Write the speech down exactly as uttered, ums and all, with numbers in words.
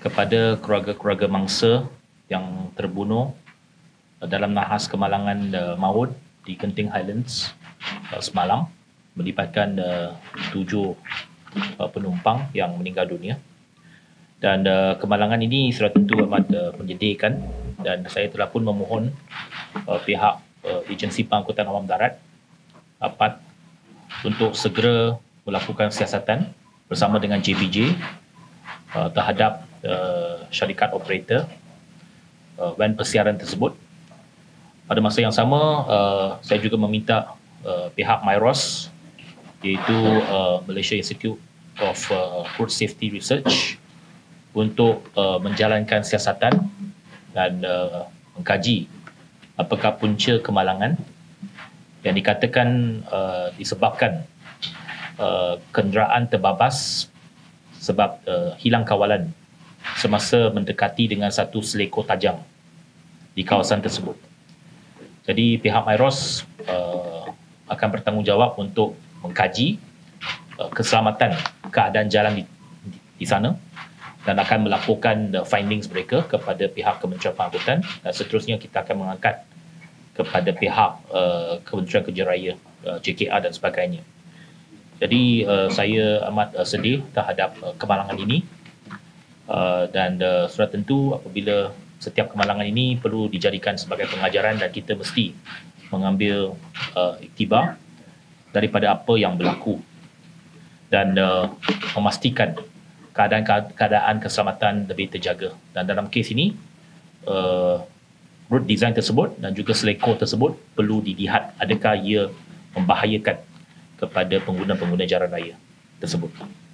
kepada keluarga-keluarga mangsa yang terbunuh dalam nahas kemalangan uh, maut di Genting Highlands uh, semalam, melibatkan uh, tujuh uh, penumpang yang meninggal dunia. Dan uh, kemalangan ini sudah tentu amat uh, menyedihkan, dan saya telah pun memohon uh, pihak uh, agensi pengangkutan awam darat dapat untuk segera melakukan siasatan bersama dengan J P J uh, terhadap uh, syarikat operator uh, van persiaran tersebut. Pada masa yang sama, uh, saya juga meminta uh, pihak MIROS, iaitu uh, Malaysia Institute of uh, Food Safety Research, untuk uh, menjalankan siasatan dan uh, mengkaji apakah punca kemalangan yang dikatakan uh, disebabkan uh, kenderaan terbabas sebab uh, hilang kawalan semasa mendekati dengan satu selekor tajam di kawasan tersebut. Jadi pihak MIROS uh, akan bertanggungjawab untuk mengkaji uh, keselamatan keadaan jalan di, di, di sana, dan akan melaporkan the findings mereka kepada pihak Kementerian Pengangkutan, dan seterusnya kita akan mengangkat kepada pihak uh, Kementerian Kerja Raya, uh, J K R dan sebagainya. Jadi uh, saya amat uh, sedih terhadap uh, kemalangan ini, uh, dan uh, sudah tentu apabila setiap kemalangan ini perlu dijadikan sebagai pengajaran, dan kita mesti mengambil uh, iktibar daripada apa yang berlaku dan uh, memastikan keadaan-keadaan keselamatan lebih terjaga. Dan dalam kes ini, uh, route design tersebut dan juga selekor tersebut perlu dilihat adakah ia membahayakan kepada pengguna-pengguna jalan raya tersebut.